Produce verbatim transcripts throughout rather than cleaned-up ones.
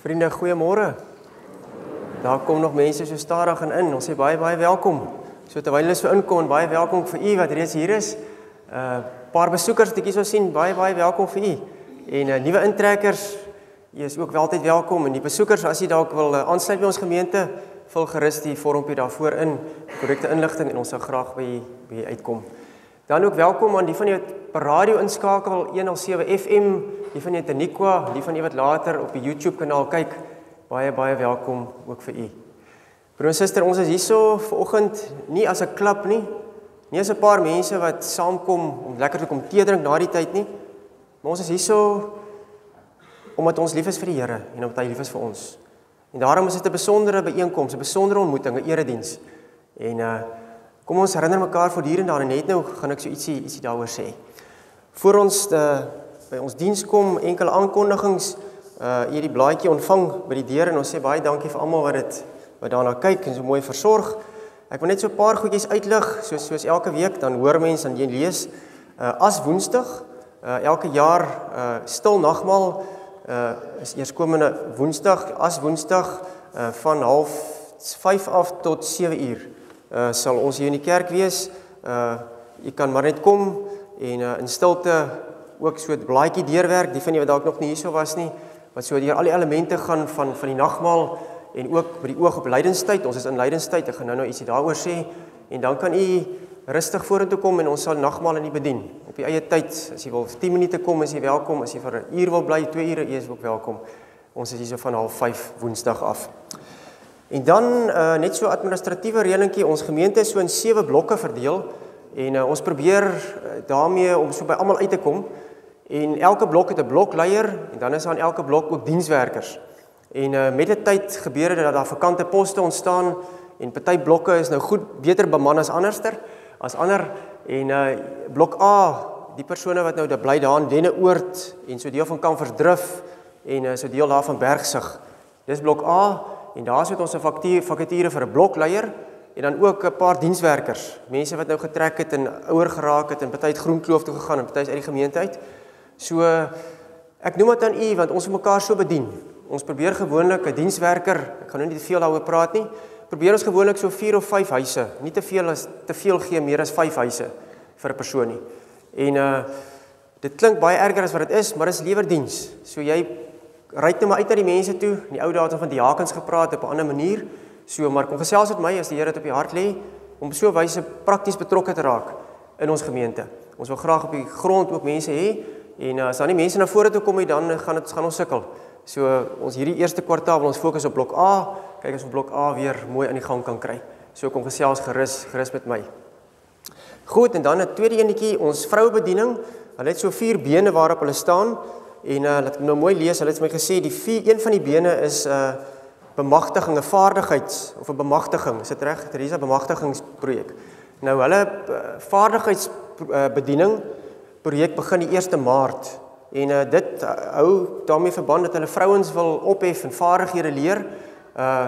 Vriende, goeiemôre. Daar kom nog mense so stadig en in. Ons sê baie baie welkom. So terwyl hulle so inkom, baie welkom vir u wat reeds hier is. 'n uh, Paar besoekers wat ek hier so sien, baie baie welkom vir u. En uh, nuwe intrekkers, u is ook wel altyd welkom. En die besoekers, as u dalk wil uh, aansluit by ons gemeente, vul gerus die vormpie daarvoor in, korrekte inligting en ons sal graag by u, by u uitkom. Dan ook welkom aan die van u wat per radio inskakel, honderd sewe F M, die van u te Nikwa, die van u wat later op die YouTube kanaal kyk, baie baie welkom ook vir u. Broer en suster, ons is hierso vanoggend nie as 'n klub nie, nie as 'n paar mense wat saamkom om lekker te kom tee drink na die tyd nie, maar ons is hierso omdat ons lief is vir die Here en omdat hy lief is vir ons. En daarom is dit 'n besondere byeenkoms, 'n besondere ontmoeting, 'n erediens. En uh kom ons herinner mekaar voortdurend daaraan, net nou gaan ek so ietsie ietsie daaroor sê. Voor ons uh, by ons diens kom, enkele aankondigings, uh hier die blaadjie ontvang by die deur en ons sê baie dankie vir almal wat dit wat daarna kyk en so mooi versorg. Ek wil net so 'n paar goedjies uitlig, soos soos elke week dan hoor mense en jy lees uh as Woensdag, uh elke jaar uh stil nagmaal uh is eerskomende Woensdag, as Woensdag uh van half vyf af tot sewe uur. Uh, sal ons hier in die kerk wees, uh, jy kan maar net kom en uh, in stilte ook so 'n blaadjie deurwerk, die van julle wat dalk nog nie hierso was nie, wat so deur al die elemente gaan van, van die nagmaal en ook met die oog op lydenstyd, ons is in lydenstyd, ek gaan nou nou ietsie daaroor sê, en dan kan u rustig vorentoe kom en ons sal nagmaal in u bedien, op die eie tyd, as jy wil vir tien minute kom, is jy welkom, as jy vir 'n uur wil bly, twee ure, jy is ook welkom, ons is hier so van half vyf Woensdag af. En dan uh, net so administratiewe reëlingkie, ons gemeente is so in sewe blokke verdeel en uh, ons probeer uh, daarmee om so by almal uit te kom en elke blok het 'n blokleier en dan is daar in elke blok ook dienswerkers. En uh, met die tyd gebeur dit dat daar vakante poste ontstaan en party blokke is nou goed beter beman as anderster, as ander en uh, blok A, die persone wat nou daar bly daar in Denneoord en so deel van Kamfersdrif en uh, so deel daar van Bergsig. Dis blok A. En daar sit ons 'n vakature vir 'n blokleier en dan ook 'n paar dienswerkers, mense wat nou getrek het en ouer geraak het en party het Groenkloof toe gegaan en party is uit die gemeente uit. So ek noem dit aan u want ons moet mekaar so bedien. Ons probeer gewoonlik 'n dienswerker, ek gaan nou nie te veel daaroor praat nie, probeer ons gewoonlik so vier of vyf huise, nie te veel as te veel gee meer as vyf huise vir 'n persoon nie. En uh dit klink baie erger as wat dit is, maar dit is lewerdiens. So jy ryk nou maar uit na die mense toe, in die ou dae het ons van diakens gepraat op 'n ander manier, so maar kom gesels met my as die Here dit op die hart lê, om so wyse prakties betrokke te raak in ons gemeente. Ons wil graag op die grond ook mense hê, en as daar nie mense na vore toe kom nie, dan gaan dit gaan ons sukkel. So ons hierdie eerste kwartaal wil ons fokus op blok A, kyk as ons blok A weer mooi aan die gang kan kry. So kom gesels gerus, gerus met my. Goed, en dan 'n tweede enetjie, ons vrouebediening, hulle het so vier bene waarop hulle staan. En uh, laat ek nou mooi lees, hulle het my gesê, die vier, een van die bene is uh, bemagtiging, 'n vaardigheids, of 'n bemagtiging, is dit reg? Teresa, bemagtigingsprojek. Nou, hulle uh, vaardigheidsbediening uh, projek begin die eerste Maart, en uh, dit uh, hou daarmee verband dat hulle vrouens wil ophef en vaardighede leer, uh,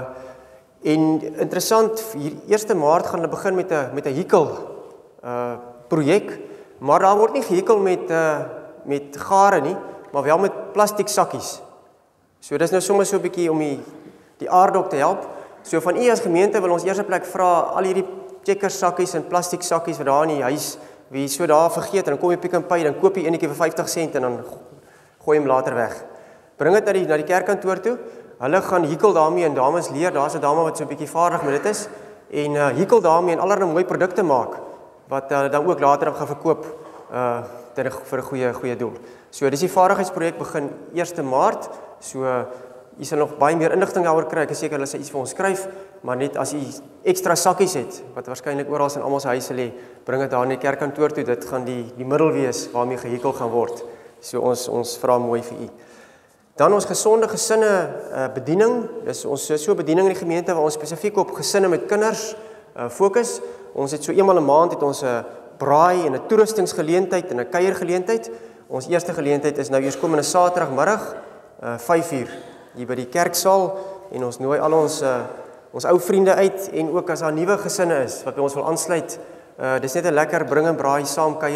en interessant, hier eerste Maart gaan hulle begin met 'n met 'n hekel uh, projek, maar daar word nie gehekel met, uh, met gare nie, maar wel met plastiek sakkies. So dis nou sommer so 'n bietjie om die, die aarde op te help. So van u as gemeente wil ons eers 'n plek vra, al hierdie checkers sakkies en plastiek sakkies wat daar in die huis, wie so daar vergeet, en dan kom jy Pick n Pay, dan koop jy eenetjie vir vyftig sent en dan gooi hom later weg. Bring dit na die, na die kerkkantoor toe, hulle gaan hekel daarmee en dames leer, daar's 'n dame wat so 'n bietjie vaardig met dit is, en uh, hekel daarmee en allerlei mooi produkte maak, wat uh, dan ook later gaan verkoop, uh, vir 'n goeie goeie doel. So dis die vaardigheidsprojek begin eerste Maart. So jy sal nog baie meer inligting daaroor kry. Ek is seker hulle sal iets vir ons skryf, maar net as jy ekstra sakkies het wat waarskynlik oral in almal se huise lê, bring dit daar in die kerkkantoor toe. Dit gaan die die middel wees waarmee gehekel gaan word. So ons ons vra mooi vir u. Dan ons gesonde gesinne uh, bediening. Dis ons so 'n bediening in die gemeente waar ons spesifiek op gesinne met kinders uh, fokus. Ons het so eenmal 'n maand het ons 'n uh, braai en 'n toerustingsgeleentheid en 'n kuiergeleentheid. Ons eerste geleentheid is nou eers komende Saterdagmiddag, uh, vyf uur, hier by die kerksaal, en ons nooi al ons uh, ons ou vriende uit, en ook as daar nuwe gesinne is wat by ons wil aansluit, uh, dis net 'n lekker bring en braai saam kuier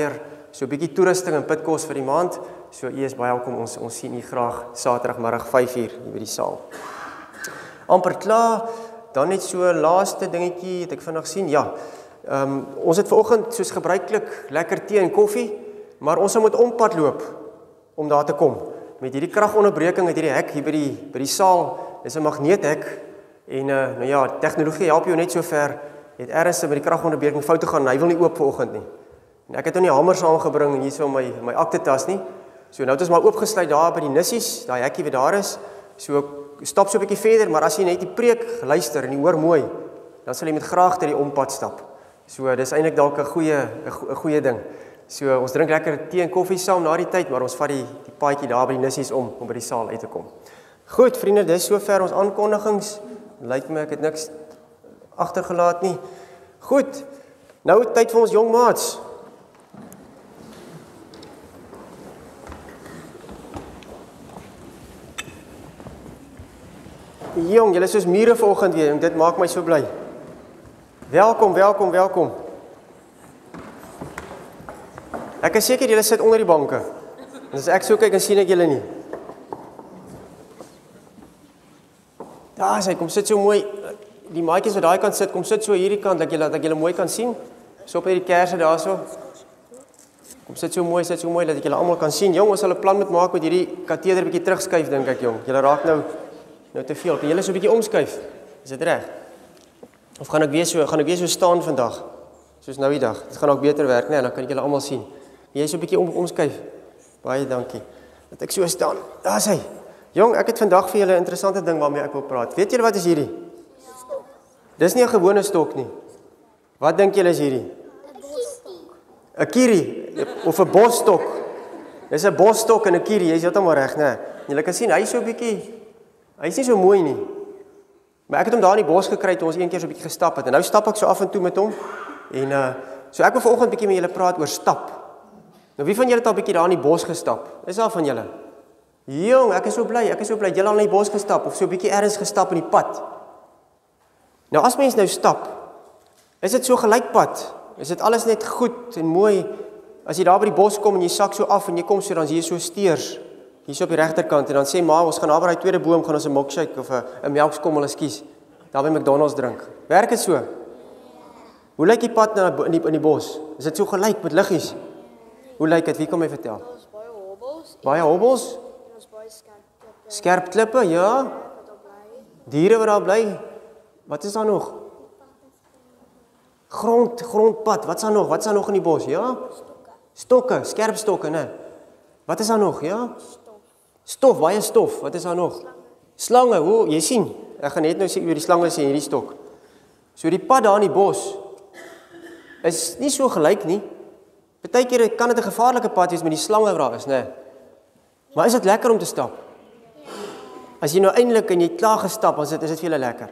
so 'n bietjie toerusting en pitkos vir die maand. So u is baie welkom, ons ons sien u graag Saterdagmiddag vyf uur hier by die saal. Amper klaar, dan net so laaste dingetjie het ek vinnig sien. Ja. Ehm um, ons het vanoggend soos gebruiklik lekker tee en koffie, maar ons moet ompad loop om daar te kom. Met hierdie kragonderbreking uit hierdie hek hier by die by die saal, dis 'n magneethek en uh, nou ja, tegnologie help jou net so ver. Het ergens met die kragonderbreking fout gegaan, hy wil nie oop vanoggend nie. En ek het nou nie hamer saamgebring en hierso my my aktetas nie. So nou het ons maar oopgesluit daar by die nissies, daai hekkie wat daar is. So stap so 'n bietjie verder, maar as jy net die preek luister en jy hoor mooi, dan sal jy met graagte die ompad stap. So dis eintlik dalk 'n goeie 'n goeie ding. So ons drink lekker tee en koffie saam na die tyd, maar ons vat die die paadjie daar by die nissies om om by die saal uit te kom. Goed, vriende, dis sover ons aankondigings. Lyk my ek het niks agtergelaat nie. Goed. Nou tyd vir ons jong maats. Jong, julle is soos mure vanoggend weer en dit maak my so bly. Welkom, welkom, welkom. Ek is seker julle sit onder die banke. En as ek so kyk, dan sien ek julle nie. Daar sê, kom sit so mooi. Die maatjies wat daai kant sit, kom sit so hierdie kant dat julle dat julle mooi kan sien. So op hierdie kersse daarso. Kom sit so mooi, sit so mooi dat ek julle almal kan sien. Jong, ons sal 'n plan moet maak met hierdie kateder bietjie terugskuif dink ek, jong. Julle raak nou nou te veel. Kan julle so 'n bietjie omskuif? Is dit reg? Of gaan ek weer so, gaan ek weer so staan vandag? Soos nou die dag. Dit gaan ook beter werk, nee, dan kan ek julle almal sien. Jy so 'n bietjie om, omskuif. Baie dankie. Dat ek so staan. Daar's hy. Jong, ek het vandag vir julle 'n interessante ding waarmee ek wil praat. Weet julle wat is hierdie? Stok. Dis nie 'n gewone stok nie. Wat dink julle is hierdie? 'n bosstok. 'n Kierie of 'n bosstok. Dis 'n bosstok en 'n kierie, jy's heeltemal reg, né? Julle kan sien hy is so 'n bietjie hy's nie so mooi nie. Maar ek het hom daar in die bos gekry toe ons een keer so 'n bietjie gestap het en nou stap ek so af en toe met hom. En uh so ek wil vanoggend bietjie met julle praat oor stap. Nou wie van julle het al bietjie daar in die bos gestap? Is al van julle? Jong, ek is so bly, ek is so bly julle al in die bos gestap of so 'n bietjie ergens gestap in die pad. Nou as mens nou stap, is dit so gelykpad? Is dit alles net goed en mooi? As jy daar by die bos kom en jy sak so af en jy kom so dan is jy so steers. Hierso op die regterkant en dan sê ma, ons gaan daar by die tweede boom gaan ons 'n milkshake of 'n 'n melkskommel, ekskuus. Daar by McDonald's drink. Werk dit so? Hoe lyk die pad na in die in die bos? Is dit so gelyk met liggies? Hoe lyk dit? Wie kom my vertel? Ons baie hobbels. Baie hobbels? En ons baie skerp klippe. Skerp klippe, ja. Wat daar bly. Diere wat daar bly. Wat is daar nog? Grond, grondpad. Wat's daar nog? Wat's daar nog in die bos? Ja? Stokke. Stokke, skerp stokke, né? Wat is daar nog? Ja? Stof. Stof, baie stof. Wat is daar nog? Slange. Hoe, jy sien. Ek gaan net nou sê oor die slange sê hierdie stok. So die pad daar in die bos is nie so gelyk nie. Partykeer kan dit 'n gevaarlike pad wees met die slange wat daar is, né? Maar is dit lekker om te stap? As jy nou eintlik en jy klaar gestap, dan is dit is dit vir julle lekker.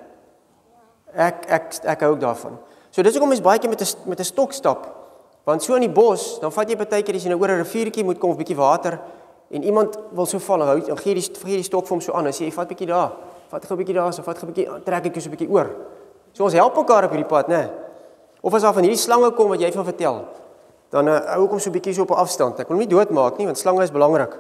Ek ek ek hou ook daarvan. So dis hoekom mens baie keer met 'n met 'n stok stap. Want so in die bos, dan vat jy partykeer as jy nou oor 'n riviertjie moet kom of bietjie water en iemand wil so val, hou dan gee jy die gee die stok vir hom so aan. Dan sê jy vat bietjie daar, vat gou 'n bietjie daar, so vat gou 'n bietjie trek ek so 'n bietjie oor. So ons help mekaar op hierdie pad, né? Of as daar van hierdie slange kom wat jy van vertel, dan uh, hou ek hom so 'n bietjie so op 'n afstand. Ek wil hom nie doodmaak nie, want slange is belangrik.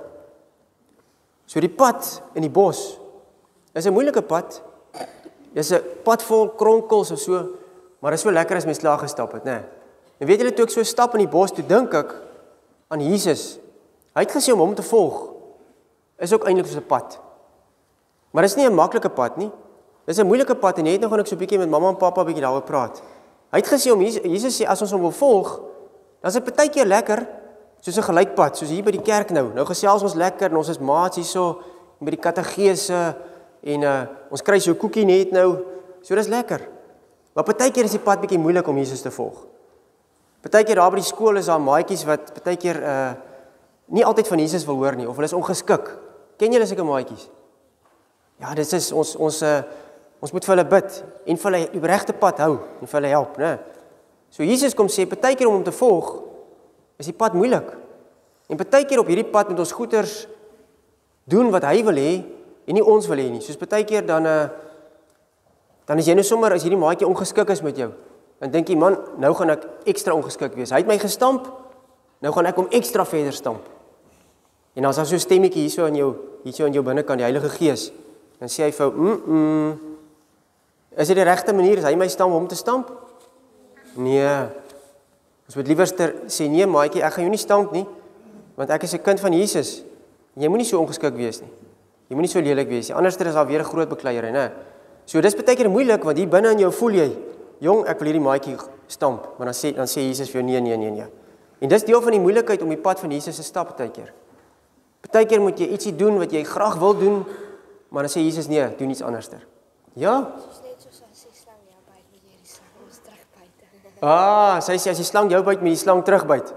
So die pad in die bos is 'n moeilike pad. Dis 'n pad vol kronkels of so, maar dit is so lekker as mens klaar gestap het, né? En weet julle toe ek so stap in die bos, toe dink ek aan Jesus. Hy het gesê om hom te volg. Is ook eintlik so 'n pad. Maar dit is nie 'n maklike pad nie. Dis 'n moeilike pad en net nou gaan ek so 'n bietjie met mamma en pappa 'n bietjie daaroor praat. Hy het gesê om Jesus, Jesus sê as ons hom wil volg, dan is dit partykeer lekker soos 'n gelykpad, soos hier by die kerk nou. Nou gesels ons lekker en ons is maats hierso met die katedese en uh, ons kry so 'n koekie net nou. So dis lekker. Maar partykeer is die pad bietjie moeilik om Jesus te volg. Partykeer daar by die skool is daar maatjies wat partykeer uh nie altyd van Jesus wil hoor nie of hulle is ongeskik. Ken julle sulke maatjies? Ja, dit is ons ons uh, ons moet vir hulle bid en vir hulle die regte pad hou en vir hulle help, né? So Jesus kom sê partykeer om hom te volg is die pad moeilik. En partykeer op hierdie pad moet ons goeters doen wat hy wil hê en nie ons wil hê nie. Soos partykeer dan uh dan is jy nou sommer as hierdie maatjie ongeskik is met jou. Dan dink jy man, nou gaan ek ekstra ongeskik wees. Hy het my gestamp Nou gaan ek hom ekstra verder stamp. En dan is daar so 'n stemmetjie hier so in jou, hier so in jou binnekant, die Heilige Gees. Dan sê hy vir jou, mm, mm, is dit die regte manier, is hy my stamp om te stamp? Nee. Ons moet liewerster sê, nee maatjie, ek gaan jou nie stamp nie, want ek is 'n kind van Jesus. En jy moenie so ongeskik wees nie. Jy moenie so lelik wees nie, anders is daar weer 'n groot bekleierery, né? So dis baie keer moeilik, want hier binne in jou voel jy, jong, ek wil hierdie maatjie stamp, maar dan sê, dan sê Jesus vir jou, nee, nee, nee, nee. En dis deel van die moeilikheid om die pad van Jesus te stap baie keer. Baie keer moet jy ietsie doen wat jy graag wil doen, maar dan sê Jesus, nee, doen iets anderster. Ja? Soos net soos as die slang jou byt, moet jy die slang ons terugbyt. Ah, sy sê as die slang jou byt, moet die slang terugbyt.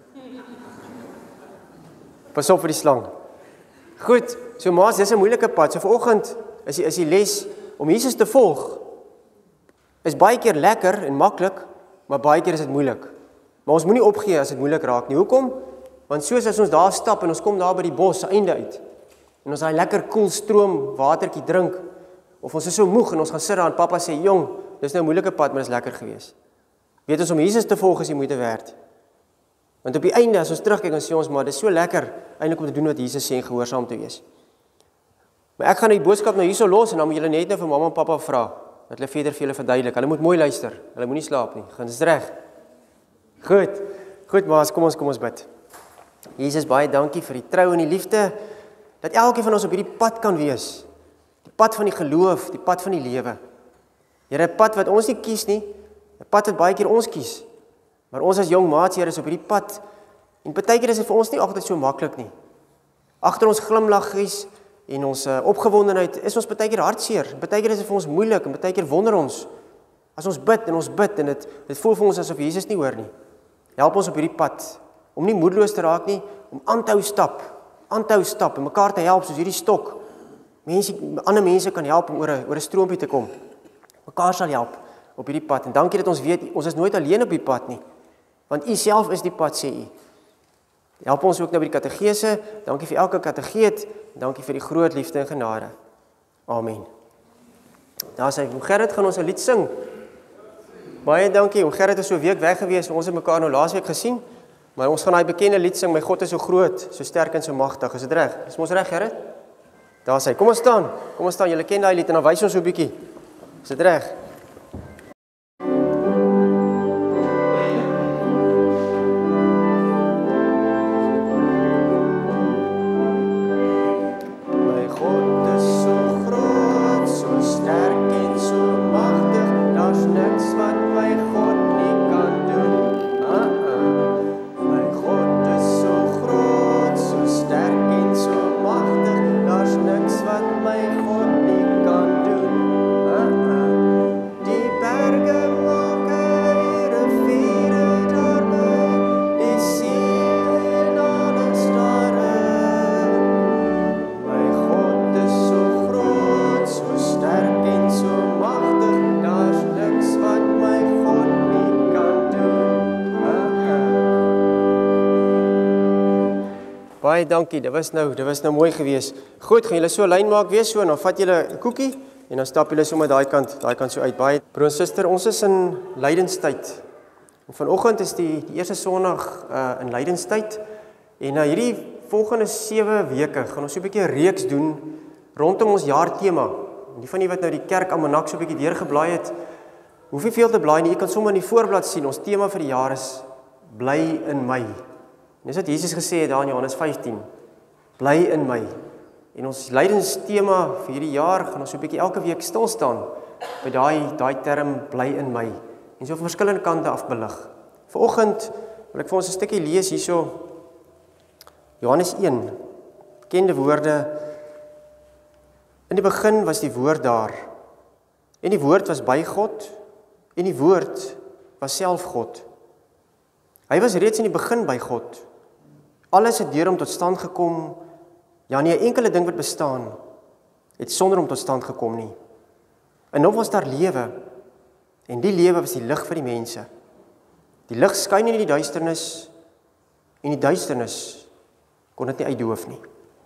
Pas op vir die slang. Goed, so maas, dis 'n moeilike pad. So vanoggend is die, is die les om Jesus te volg. Is baie keer lekker en maklik, maar baie keer is dit moeilik. Maar ons moenie opgee as dit moeilik raak nie. Hoekom? Want soos as ons daar stap en ons kom daar by die bos se einde uit en ons daai lekker koel stroom watertjie drink of ons is so moeg en ons gaan sit daar en pappa sê, "Jong, dis nou 'n moeilike pad, maar dis lekker gewees." Weet ons om Jesus te volg is die moeite werd. Want op die einde as ons terugkyk en sê ons, maar dis so lekker eintlik om te doen wat Jesus sê en gehoorsaam te wees. Maar ek gaan die boodskap nou hierso los en dan moet julle net nou vir mamma en pappa vra dat hulle verder vir julle verduidelik. Hulle moet mooi luister. Hulle moenie slaap nie. Gaan dit reg? Goed. Goed, maas, kom ons kom ons bid. Jesus, baie dankie vir die trou en die liefde dat elkeen van ons op hierdie pad kan wees. Die pad van die geloof, die pad van die lewe. Here, 'n pad wat ons nie kies nie, 'n pad wat baie keer ons kies. Maar ons as jong maats, Here, is op hierdie pad en baie keer is dit vir ons nie altyd so maklik nie. Agter ons glimlaggies en ons uh, opgewondenheid is ons baie keer hartseer. Baie keer is dit vir ons moeilik en baie keer wonder ons as ons bid en ons bid en dit dit voel vir ons asof Jesus nie hoor nie. Help ons op hierdie pad om nie moedeloos te raak nie, om aan te hou stap, aan te hou stap en mekaar te help soos hierdie stok. Mense, ander mense kan help om oor 'n oor 'n stroompie te kom. Mekaar sal help op hierdie pad en dankie dat ons weet ons is nooit alleen op die pad nie. Want U self is die pad, sê U. Help ons ook nou by die kategese. Dankie vir elke kategeet. Dankie vir die groot liefde en genade. Amen. Daar sê ek, Gerrit gaan ons 'n lied sing. Baie dankie. Om Gerrit is so 'n week weg gewees. Ons het mekaar nou laasweek gesien. Maar ons gaan daai bekende lied sing, my God is so groot, so sterk en so magtig. Is dit reg? Is ons reg, Gerrit? Daar sê, kom ons staan. Kom ons staan. Julle ken daai lied en dan wys ons so 'n bietjie. Is dit reg? Baie dankie, dit was nou, dit was nou mooi gewees. Goed, gaan julle so 'n lyn maak weer so en dan vat julle 'n koekie en dan stap julle sommer daai kant, daai kant so uit. Baie broer en suster, ons is in lydenstyd. En vanoggend is die die eerste Sondag uh, in lydenstyd en nou uh, hierdie volgende sewe weke gaan ons so 'n bietjie 'n reeks doen rondom ons jaartema. En die van die wat nou die kerk almanak so 'n bietjie deurgeblaai het, hoef nie veel te blaai nie. Jy kan sommer in die voorblad sien, ons tema vir die jaar is bly in my. Dis wat Jesus gesê het daar in Johannes vyftien. Bly in my. En ons lydenstema vir hierdie jaar gaan ons so 'n bietjie elke week stil staan by daai daai term bly in my. En so van verskillende kante af belig. Vanoggend wil ek vir ons 'n stukkie lees hierso. Johannes een. Bekende woorde. In die begin was die woord daar. En die woord was by God en die woord was self God. Hy was reeds in die begin by God. Alles het deur hom tot stand gekom. Ja, nie 'n enkele ding wat bestaan het sonder hom tot stand gekom nie. En nou was daar lewe. En die lewe was die lig vir die mense. Die lig skyn in die duisternis en die duisternis kon dit nie uitdoof nie.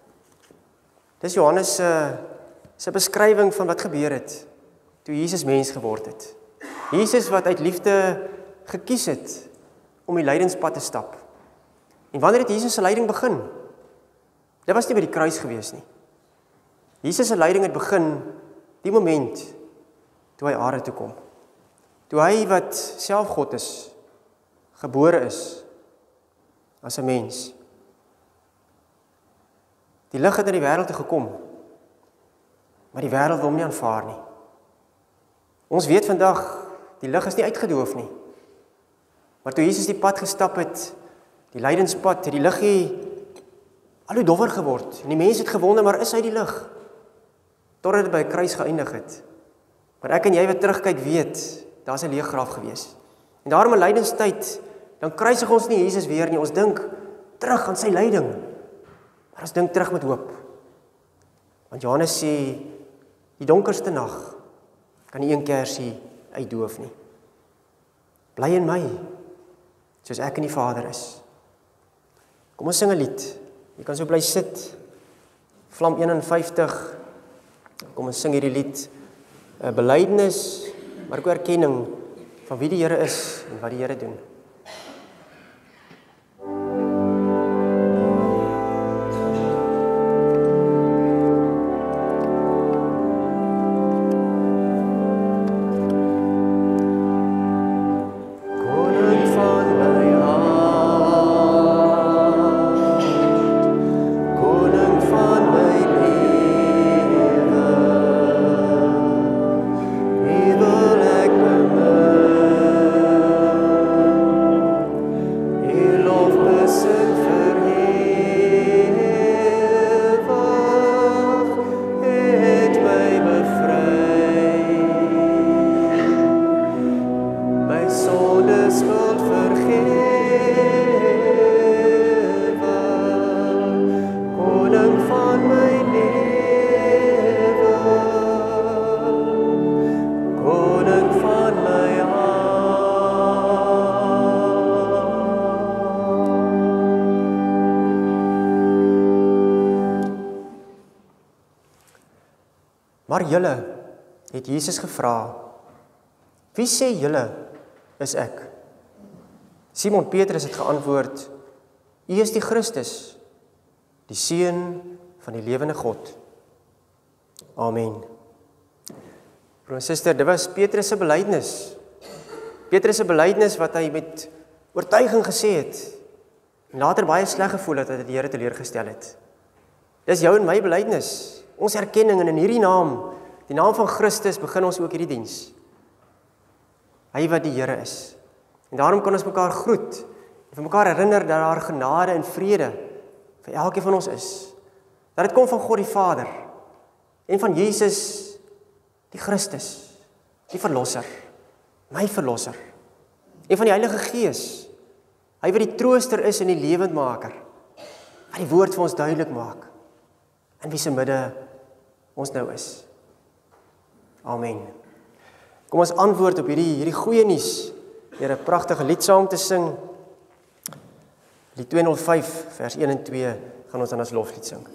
Dis Johannes se se beskrywing van wat gebeur het toe Jesus mens geword het. Jesus wat uit liefde gekies het om die lydenspad te stap. En wanneer het Jesus se lyding begin? Dit was nie by die kruis gewees nie. Jesus se lyding het begin die moment toe hy aarde toe kom. Toe hy wat self God is, gebore is as 'n mens. Die lig het in die wêreld toe gekom, maar die wêreld wil hom nie aanvaar nie. Ons weet vandag, die lig is nie uitgedoof nie. Maar toe Jesus die pad gestap het, die lydenspad, het die liggie al hoe dowwer geword. En die mense het gewonder, maar is hy die lig? Totdat dit by 'n kruis geëindig het. Maar ek en jy wat terugkyk weet, daar is 'n leë graf gewees. En daarom in lydenstyd, dan kruisig ons nie Jesus weer nie, ons dink terug aan sy lyding. Maar ons dink terug met hoop. Want Johannes sê, die donkerste nag kan nie een kersie uitdoof nie. Bly in my, soos ek in die Vader is. Kom ons sing 'n lied. Jy kan so bly sit. Vlam eenenvyftig. Kom ons sing hierdie lied. 'n Belydenis, maar ook erkenning van wie die Here is en wat die Here doen. Maar julle het Jesus gevra, wie sê julle is ek? Simon Petrus het geantwoord, U is die Christus, die Seun van die lewende God. Amen. Broer en suster, dit was Petrus se belydenis. Petrus se belydenis wat hy met oortuiging gesê het, en later baie sleg gevoel het dat hy die Here teleurgestel het. Dis jou en my belydenis. Ons erkenning en in hierdie naam, die naam van Christus, begin ons ook hierdie diens. Hy wat die Here is. En daarom kan ons mekaar groet, en vir mekaar herinner dat daar genade en vrede vir elkeen van ons is. Dat dit kom van God die Vader, en van Jesus, die Christus, die Verlosser, my Verlosser, en van die Heilige Gees, hy wat die trooster is en die lewendmaker, wat die woord vir ons duidelik maak, in wie se midde ons nou is. Amen. Kom ons antwoord op hierdie, hierdie goeie nuus, deur 'n pragtige lied saam te sing. Lied tweehonderdvyf, vers een en twee, gaan ons dan as loflied sing.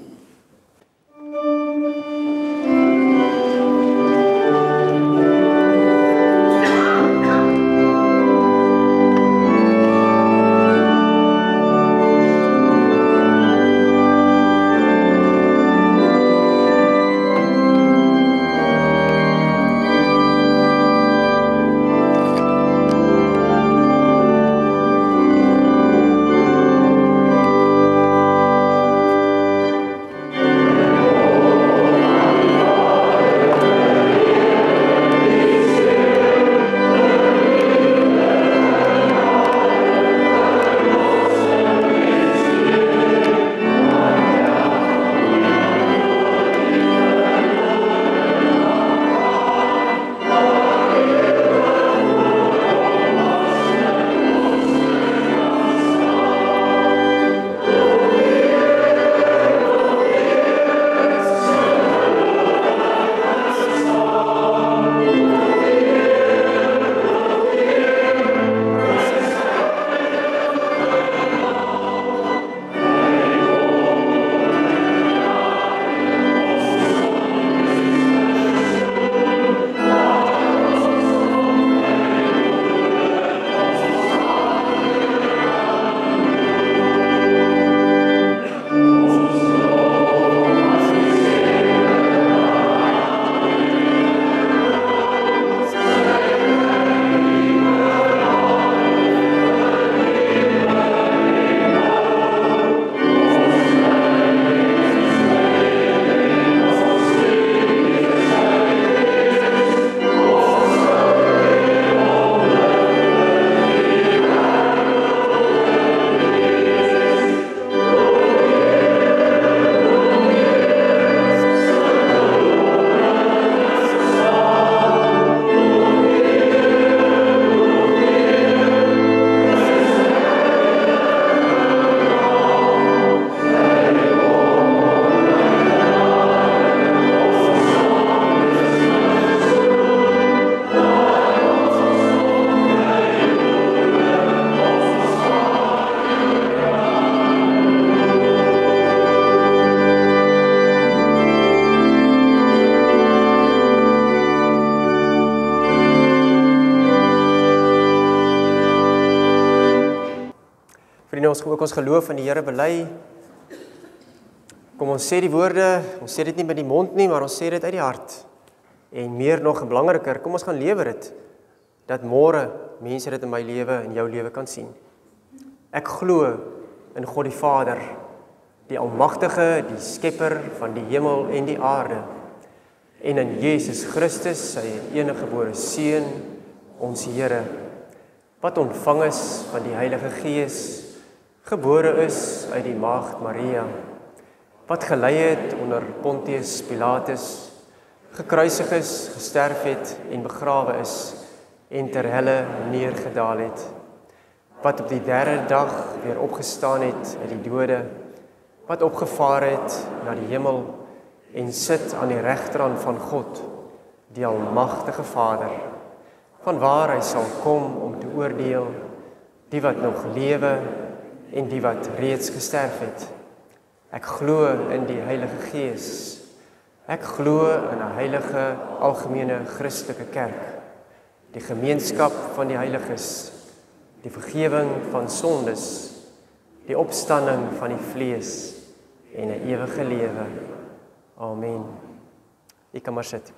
Vriende, ons ook ons geloof in die Here bely. Kom ons sê die woorde, ons sê dit nie met die mond nie, maar ons sê dit uit die hart. En meer nog en belangriker, kom ons gaan lewe dit, dat môre mense dit in my lewe en jou lewe kan sien. Ek glo in God die Vader, die Almagtige, die Skepper van die hemel en die aarde, en in Jesus Christus, sy eniggebore Seun, ons Here, wat ontvang is van die Heilige Gees, gebore is uit die Maagd Maria, wat gelei het onder Pontius Pilatus, gekruisig is, gesterf het en begrawe is, en ter helle neergedaal het, wat op die derde dag weer opgestaan het uit die dode, wat opgevaar het na die hemel, en sit aan die regterhand van God, die Almagtige Vader, van waar hy sal kom om te oordeel, die wat nog lewe, en die wat reeds gesterf het. Ek glo in die Heilige Gees. Ek glo in 'n heilige, algemene Christelike kerk, die gemeenskap van die heiliges, die vergewing van sondes, die opstanding van die vlees en 'n ewige lewe. Amen. Ek kan maar sit.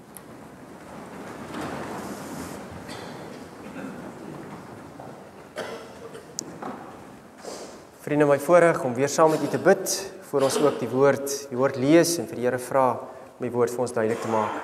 Vriende, my voorreg om weer saam met u te bid, voor ons ook die woord, die woord lees en vir die Here vra om die woord vir ons duidelik te maak.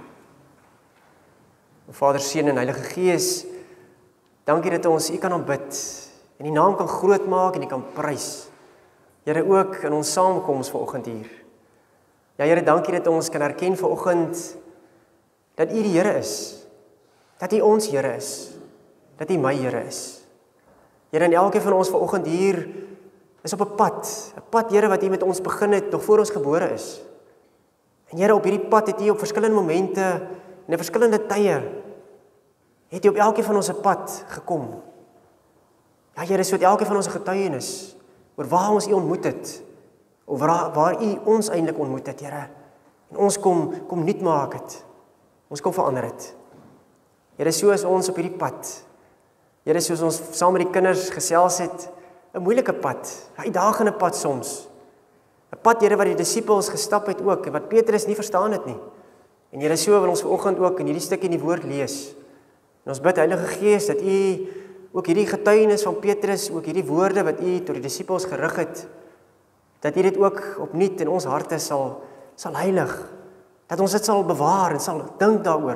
Vader, Seun en Heilige Gees, dankie dat ons u kan aanbid en die naam kan groot maak en u kan prys. Here, ook in ons saamkoms vanoggend hier. Ja, Here, dankie dat ons kan erken vanoggend dat u die Here is, dat u ons Here is, dat u my Here is. Here, en elkeen van ons vanoggend hier is op 'n pad, 'n pad, Here, wat u met ons begin het, nog voor ons gebore is. En Here, op hierdie pad het u op verskillende momente, en in verskillende tye, het u op elkeen van ons 'n pad gekom. Ja, Here, so het elkeen van ons 'n getuienis, oor waar ons u ontmoet het, of waar, waar u ons eintlik ontmoet het, Here. En ons kom, kom nuut maak het, ons kom verander het. Here, so is ons op hierdie pad. Here, soos ons saam met die kinders gesels het, 'n moeilike pad, 'n uitdagende pad soms. 'n Pad, Here, wat die disippels gestap het ook, en wat Petrus nie verstaan het nie. En Here, so wil ons vanoggend ook in hierdie stukkie in die woord lees. En ons bid, Heilige Gees, dat u ook hierdie getuienis van Petrus, ook hierdie woorde wat u tot die disippels gerig het, dat u dit ook opnuut in ons harte sal, sal heilig, dat ons dit sal bewaar en sal dink daaroor.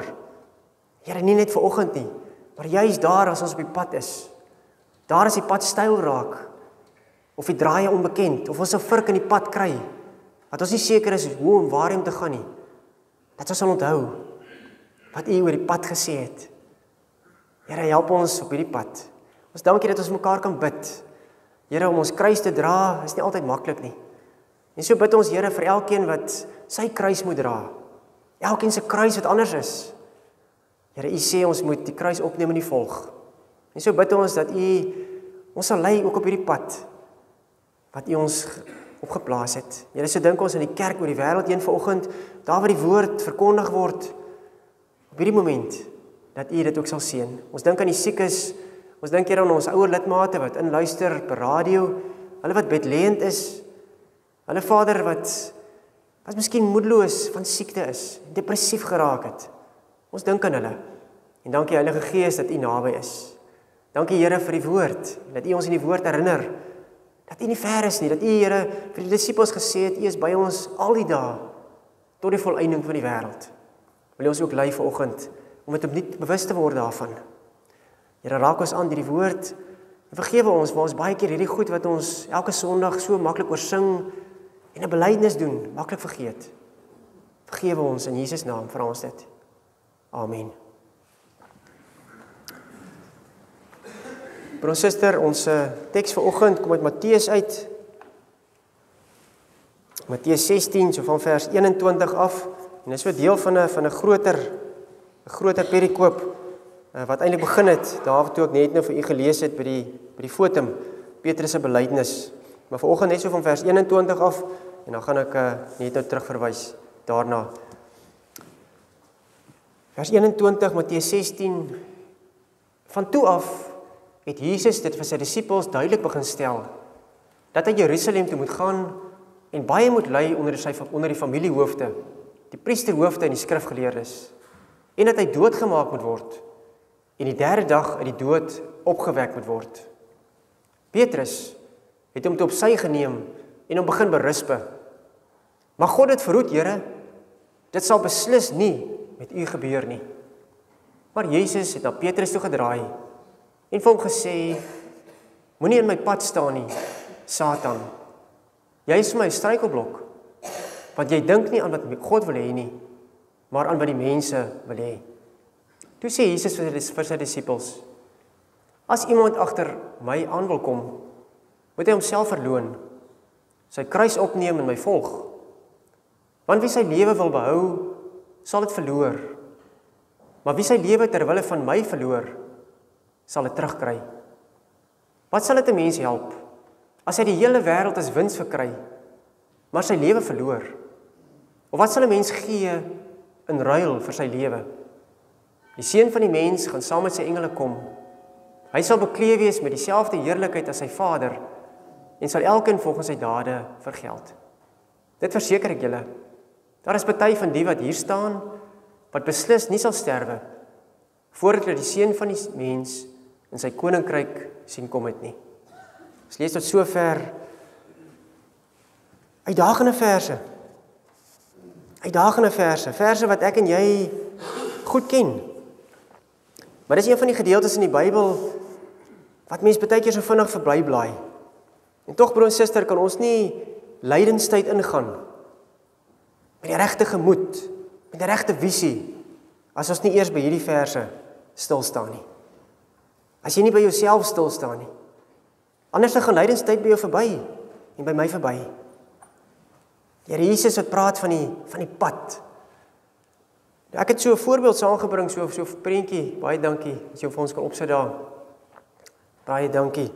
Here, nie net vanoggend nie, maar juist daar as ons op die pad is, daar as die pad styl raak, of die draaie onbekend, of ons 'n vurk in die pad kry, wat ons nie seker is hoe en waar om te gaan nie, dat ons sal onthou, wat u oor die pad gesê het. Here, help ons op hierdie pad. Ons dankie dat ons mekaar kan bid. Here, om ons kruis te dra, is nie altyd maklik nie. En so bid ons, Here, vir elkeen wat sy kruis moet dra, elkeen se kruis wat anders is. Here, u sê ons moet die kruis opneem en die volg. En so bid ons dat u ons sal lei ook op hierdie pad, wat u ons opgeplaas het. Here, so dink ons in die kerk oor die wêreld heen vanoggend, daar waar die woord verkondig word, op hierdie moment, dat u dit ook sal seën. Ons dink aan die siekes, ons dink hier aan ons ouer lidmate wat inluister per radio, hulle wat bedlêend is, hulle Vader wat, wat miskien moedeloos van siekte is, depressief geraak het. Ons dink aan hulle. En dankie Heilige Gees dat u naby is. Dankie Here vir die woord, dat u ons in die woord herinner, dat u nie ver is nie, dat u Here vir die disippels gesê het, u is by ons al die dae, tot die volëinding van die wêreld. Wil ons ook lei vanoggend, om dit opnuut bewus te word daarvan. Here, raak ons aan deur die woord, en vergewe ons, waar ons baie keer hierdie goed wat ons elke Sondag so maklik oorsing, en 'n belydenis doen, maklik vergeet. Vergewe ons in Jesus naam, vra ons dit. Amen. Broer en suster, ons teks vanoggend kom uit Matteus uit. Matteus sestien, so van vers eenentwintig af, en dit is so deel van 'n van 'n groter 'n groter perikoop wat eintlik begin het, daar toe ek net nou vir u gelees het by die by die fotum, Petrus se belydenis. Maar vanoggend net so van vers eenentwintig af, en dan gaan ek uh, net nou terug verwys daarna. Vers eenentwintig, Matteus sestien, van toe af het Jesus dit vir sy disippels duidelik begin stel, dat hy Jerusalem toe moet gaan en baie moet ly onder, sy, onder die familiehoofde, die priesterhoofde en die skrifgeleerdes, en dat hy doodgemaak moet word, en die derde dag uit die dood opgewek moet word. Petrus het hom toe op sy geneem en hom begin berispe. Maar God het verhoed, Here, dit sal beslis nie met u gebeur nie. Maar Jesus het na Petrus toe gedraai en vir hom gesê, moenie in my pad staan nie, Satan. Jy is vir my 'n struikelblok, want jy dink nie aan wat God wil hê nie, maar aan wat die mense wil hê. Toe sê Jesus vir sy, vir sy disippels, as iemand agter my aan wil kom, moet hy homself verloon, sy kruis opneem en my volg. Want wie sy lewe wil behou, sal dit verloor. Maar wie sy lewe ter wille van my verloor, sal dit terugkry. Wat sal dit 'n mens help, as hy die hele wêreld as wins verkry, maar sy lewe verloor? Of wat sal 'n mens gee in ruil vir sy lewe? Die seun van die mens gaan saam met sy engele kom. Hy sal bekleed wees met dieselfde heerlikheid as sy Vader, en sal elkeen volgens sy dade vergeld. Dit verseker ek julle, daar is party van die wat hier staan, wat beslis nie sal sterwe, voordat hulle die seun van die mens in sy koninkryk sien kom het nie. Ons lees tot sover uitdagende verse. Uitdagende verse, verse wat ek en jy goed ken. Maar dis een van die gedeeltes in die Bybel wat mens baie keer so vinnig verby blaai. En tog, broer en suster, kan ons nie lydenstyd ingaan met die regte gemoed, met die regte visie, as ons nie eers by hierdie verse stil staan nie. As jy nie by jouself stil staan nie. Anders gaan lydenstyd by jou verby en by my verby. Die Here Jesus wat praat van die van die pad. Ek het so 'n voorbeeld saamgebring, so so 'n prentjie. Baie dankie as jy vir ons kan opsit daar. Baie dankie.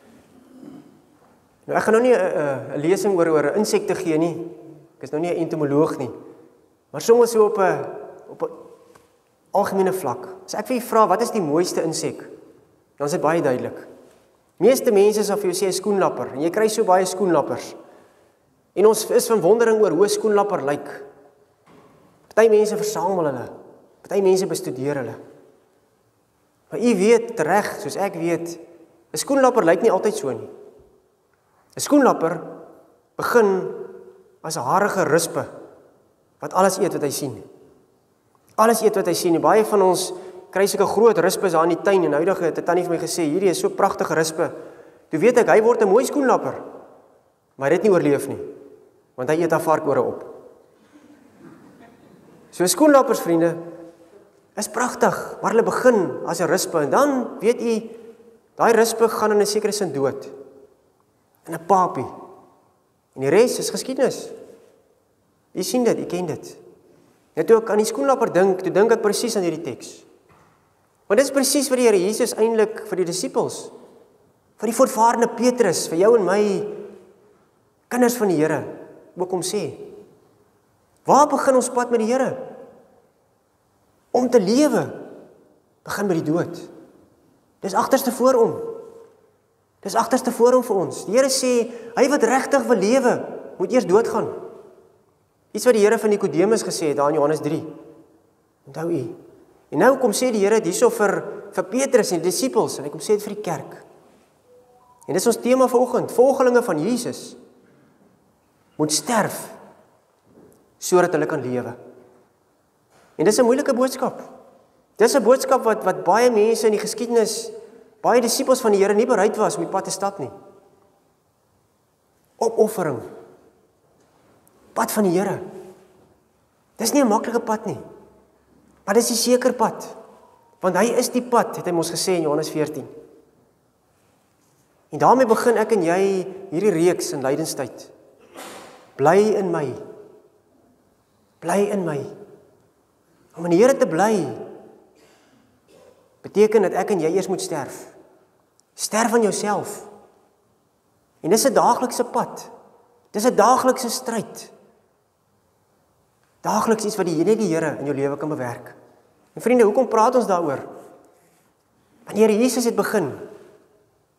Nou ek gaan nou nie 'n 'n lesing oor oor insekte gee nie. Ek is nou nie 'n entomoloog nie. Maar soms so op 'n op 'n algemene vlak. As ek vir jou vra, wat is die mooiste insek? Dan is dit baie duidelik. Meeste mense sal vir jou sê 'n skoenlapper, en jy kry so baie skoenlappers. En ons is van wondering oor hoe 'n skoenlapper lyk. Party mense versamel hulle, party mense bestudeer hulle. Maar u weet reg, soos ek weet, 'n skoenlapper lyk nie altyd so nie. 'n Skoenlapper begin as 'n harige rispe wat alles eet wat hy sien. Alles eet wat hy sien. En baie van ons kry sulke groot rispes daar in die tuin, en nou het 'n tannie vir my gesê, hierdie is so pragtige rispe. Toe weet ek, hy word 'n mooi skoenlapper. Maar hy het nie oorleef nie, want hy eet haar varkore op. So skoenlappers, vriende, is pragtig, maar hulle begin as 'n rispe, en dan weet u, daai rispe gaan in 'n sekere sin dood. In 'n papie. En die res is geskiedenis. U sien dit, u ken dit. Net toe ek aan die skoenlapper dink, toe dink ek presies aan hierdie teks. Want dit is presies wat die Here Jesus eintlik vir die disippels, vir die voortvarende Petrus, vir jou en my, kinders van die Here, ook kom sê. Waar begin ons pad met die Here? Om te lewe, begin by die dood. Dis agterste voor hom. Dis agterste voor hom vir ons. Die Here sê, hy wat regtig wil lewe, moet eers doodgaan. Iets wat die Here van Nikodemus gesê het, daar in Johannes drie. Onthou u. En nou kom sê die Here dit hierso vir, vir Petrus en die disippels, en hy kom sê dit vir die kerk. En dis ons tema vanoggend, volgelinge van Jesus moet sterf, sodat hulle kan lewe. En dis 'n moeilike boodskap. Dis 'n boodskap wat, wat baie mense in die geskiedenis, baie disippels van die Here nie bereid was om die pad te stap nie. Opoffering. Pad van die Here. Dis nie 'n maklike pad nie. Maar dis die seker pad. Want hy is die pad, het hy ons gesê in Johannes veertien. En daarmee begin ek en jy hierdie reeks in lydenstyd. Bly in my. Bly in my. Om in die Here te bly, beteken dat ek en jy eers moet sterf. Sterf aan jouself. En dis 'n daaglikse pad. Dis 'n daaglikse stryd. Daagliks iets wat die net die Here in jou lewe kan bewerk. En vriende, hoekom praat ons daaroor? Want die Here Jesus het begin.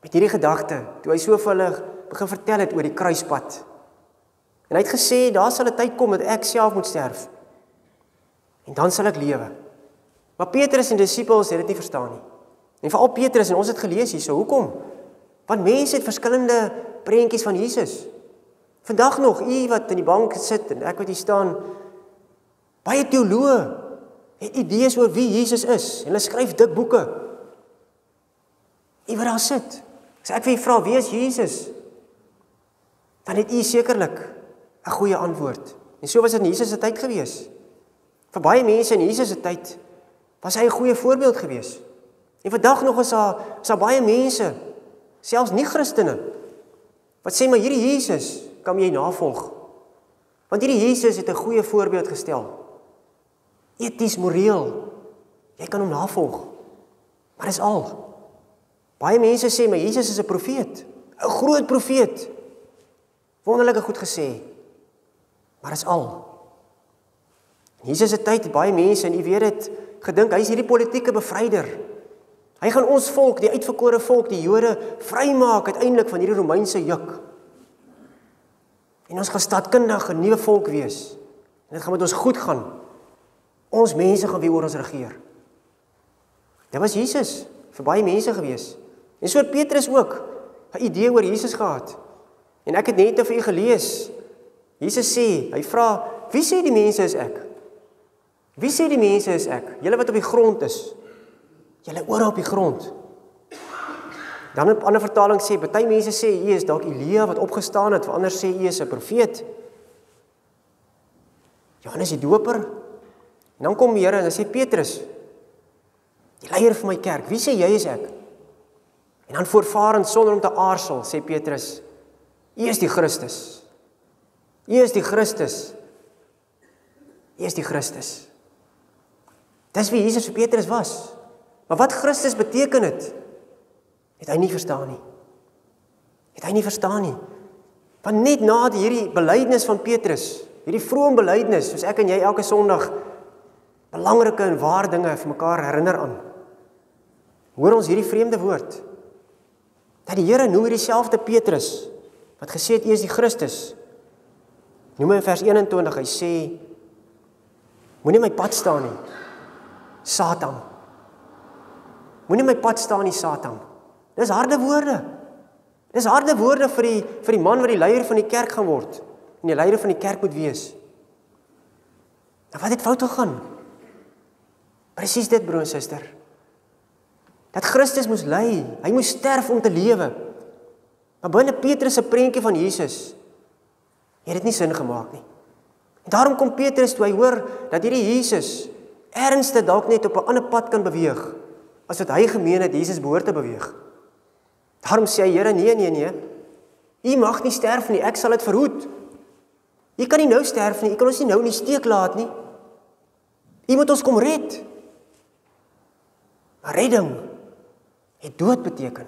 Met hierdie gedagte, toe hy so vir hulle begin vertel het oor die kruispad. En hy het gesê, daar sal 'n tyd kom dat ek self moet sterf. En dan sal ek lewe. Maar Petrus en die disippels het dit nie verstaan nie. En veral Petrus, en ons het gelees hierso, hoekom? Want mense het verskillende prentjies van Jesus. Vandag nog, u wat in die bank sit en ek wat hier staan, baie teoloë het idees oor wie Jesus is. En hulle skryf dik boeke. U wat daar sit. As ek vir u vra, wie is Jesus? Dan het u sekerlik 'n goeie antwoord. En so was dit in Jesus se tyd gewees. Vir baie mense in Jesus se tyd was hy 'n goeie voorbeeld gewees. En vandag nog is daar, is daar baie mense, selfs nie Christene, wat sê maar hierdie Jesus kan jy navolg. Want hierdie Jesus het 'n goeie voorbeeld gestel. Eties, moreel. Jy kan hom navolg. Maar dis al. Baie mense sê maar Jesus is 'n profeet, 'n groot profeet. Wonderlike goed gesê. Maar dis al. In Jesus se tyd het baie mense, en u weet dit, gedink hy is hierdie politieke bevryder. Hy gaan ons volk, die uitverkore volk, die Jode, vrymaak uiteindelik van hierdie Romeinse juk. En ons gaan staatkundig 'n nuwe volk wees. En dit gaan met ons goed gaan. Ons mense gaan weer oor ons regeer. Dit was Jesus vir baie mense gewees. En so het Petrus ook 'n idee oor Jesus gehad. En ek het net vir u gelees. Jesus sê, hy vra, wie sê die mense is ek? Wie sê die mense is ek? Julle wat op die grond is. Julle oor op die grond. Dan op ander vertaling sê, party mense sê, u is dalk Elia wat opgestaan het, ander sê, u is 'n profeet. Johannes die Doper. En dan kom die Here en dan sê Petrus, die leier van my kerk, wie sê jy is ek? En dan voortvarend sonder om te aarzel, sê Petrus, u is die Christus. U is die Christus. U is die Christus. Dis wie Jesus vir Petrus was. Maar wat Christus beteken het, het hy nie verstaan nie. Het hy nie verstaan nie. Want net na hierdie belydenis van Petrus, hierdie vrome belydenis, soos ek en jy elke Sondag belangrike en waar dinge vir mekaar herinner aan, hoor ons hierdie vreemde woord, dat die Here noem hierdie selfde Petrus, wat gesê het, U is die Christus, noem hy in vers eenentwintig, hy sê, moenie my pad staan nie, Satan. Moenie my pad staan nie, Satan. Dis harde woorde. Dis harde woorde vir die, vir die man wat die leier van die kerk gaan word, en die leier van die kerk moet wees. Nou wat het fout gegaan? Presies dit, broer en suster. Dat Christus moes ly, hy moes sterf om te lewe. Maar binne Petrus se prentjie van Jesus, het dit nie sin gemaak nie. En daarom kom Petrus toe hy hoor dat hierdie Jesus ernstig dalk net op 'n ander pad kan beweeg, as wat hy gemeen het Jesus behoort te beweeg. Daarom sê hy, Here, nee, nee, nee, U mag nie sterf nie, ek sal dit verhoed. U kan nie nou sterf nie, U kan ons nie nou in die steek laat nie. U moet ons kom red. Maar redding het dood beteken.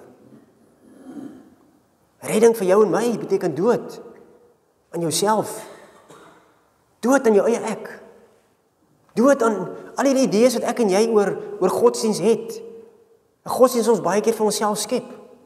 Redding vir jou en my beteken dood aan jouself. Dood aan jou eie ek. Dood aan al die idees wat ek en jy oor, oor godsdienst het. 'n Godsdienst ons baie keer vir onsself skep.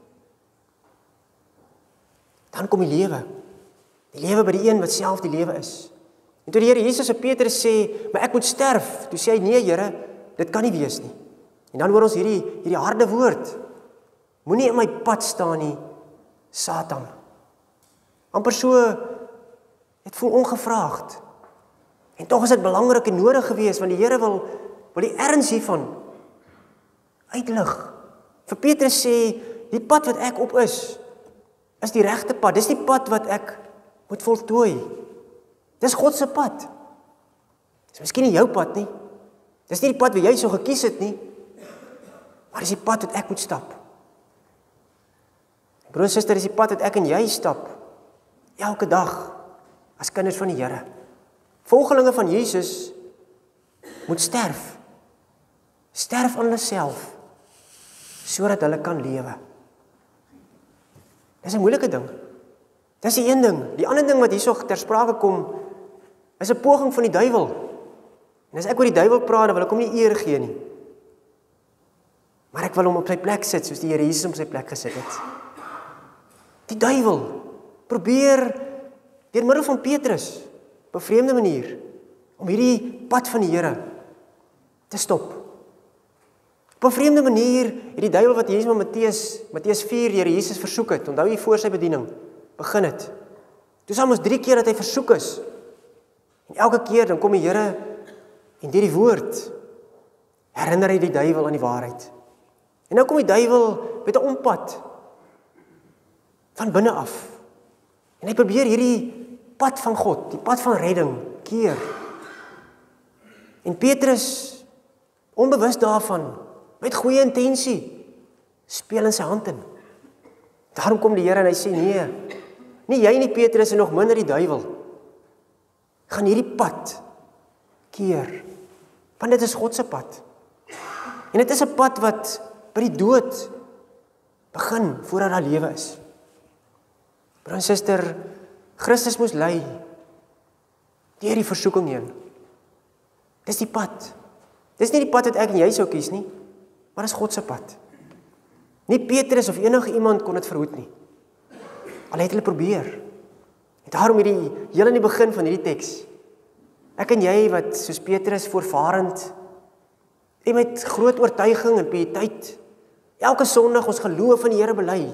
Dan kom die lewe. Die lewe by die een wat self die lewe is. En toe die Here Jesus op Petrus sê, maar ek moet sterf, toe sê hy, nee Here, dit kan nie wees nie. En dan hoor ons hierdie, hierdie harde woord, moenie in my pad staan nie, Satan. Amper so, het voel ongevraagd. En tog is dit belangrik en nodig geweest, want die Here wil, wil die erns hiervan uitlig. Vir Petrus sê, die pad wat ek op is, is die regte pad. Dis die pad wat ek moet voltooi. Dis God se pad. Dis miskien nie jou pad nie. Dis nie die pad wat jy so gekies het nie. Maar dis die pad wat ek moet stap. Broer en suster, dis die pad wat ek en jy stap. Elke dag, as kinders van die Here. Volgelinge van Jesus moet sterf. Sterf aan hulle self, sodat hulle kan lewe. Dis 'n moeilike ding. Dis die een ding. Die ander ding wat hierso ter sprake kom, is 'n poging van die duiwel. En as ek oor die duiwel praat, dan wil ek hom nie eer gee nie. Maar ek wil hom op sy plek sit, soos die Here Jesus op sy plek gesit het. Die duiwel probeer deur middel van Petrus op 'n vreemde manier om hierdie pad van die Here te stop. Op 'n vreemde manier het die duiwel wat Jesus met Matteus, Matteus vier, Here Jesus versoek het, onthou jy voor sy bediening, begin het. Toe is almoes drie keer dat hy versoek is. En elke keer dan kom die Here en deur die woord herinner hy die duiwel aan die waarheid. En nou kom die duiwel met 'n ompad van binne af. En hy probeer hierdie pad van God, die pad van redding, keer. En Petrus, onbewus daarvan, met goeie intensie, speel in sy hand in. Daarom kom die Here en hy sê, nee, nie jy nie Petrus en nog minder die duiwel, gaan hierdie pad keer. Want dit is God se pad. En dit is 'n pad wat by die dood begin voordat daar lewe is. Broer en suster, Christus moes ly deur die versoeking heen. Dis die pad. Dis nie die pad wat ek en jy sou kies nie, maar dis God se pad. Nie Petrus of enige iemand kon dit verhoed nie. Al het hulle probeer. En daarom hierdie heel in die begin van hierdie teks. Ek en jy wat soos Petrus voorvarend en met groot oortuiging en piëteit elke Sondag ons geloof in die Here bely.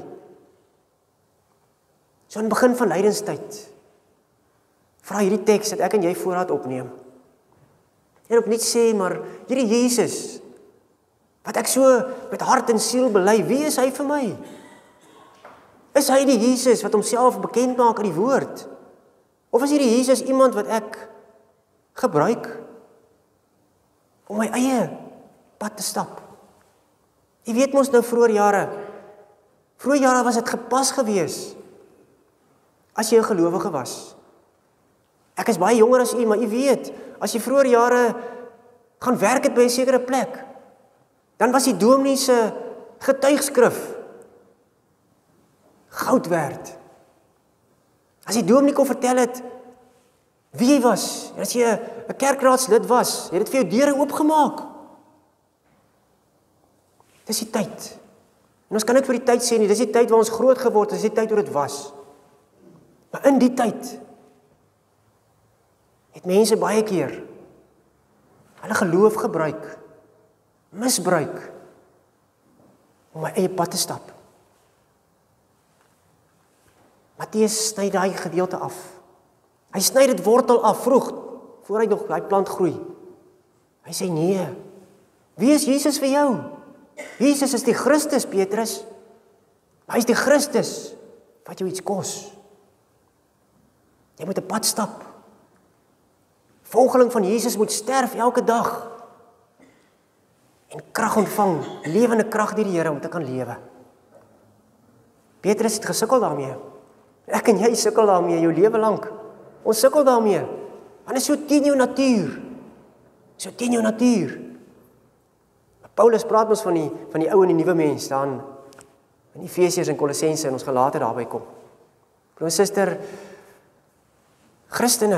So aan die begin van lydenstyd vra hierdie teks dat ek en jy voorraad opneem. En opnuut sê, maar hierdie Jesus wat ek so met hart en siel bely, wie is hy vir my? Is hy die Jesus wat homself bekend maak in die woord? Of is hierdie Jesus iemand wat ek gebruik om my eie pad te stap? Jy weet mos nou vroeër jare, vroeër jare was dit gepas gewees as jy 'n gelowige was. Ek is baie jonger as u, maar u weet, as jy vroeër jare gaan werk het by 'n sekere plek, dan was die dominee se getuigskrif goud werd. As die dominee kon vertel het wie jy was, en as jy 'n kerkraadslid was, het dit vir jou deure oopgemaak. Dis die tyd. En ons kan net vir die tyd sê nie, dis die tyd waar ons groot geword het, dis die tyd hoe dit was. Maar in die tyd het mense baie keer hulle geloof gebruik, misbruik, om my eie pad te stap. Matteus sny daai gedeelte af. Hy sny dit wortel af, vroeg, voor hy nog, hy plant groei. Hy sê, nee, wie is Jesus vir jou? Jesus is die Christus, Petrus. Hy is die Christus, wat jou iets kos. Jy moet 'n pad stap. Volgeling van Jesus moet sterf elke dag. En krag ontvang, lewende krag deur die Here om te kan lewe. Petrus het gesukkel daarmee. Ek en jy sukkel daarmee jou lewe lank. Ons sukkel daarmee. Want dit is so teen jou natuur. So teen jou natuur. Paulus praat ons van die van die ou en die nuwe mens dan in Efesiërs en Kolossense en ons gaan later daarby kom. Broer en suster, Christene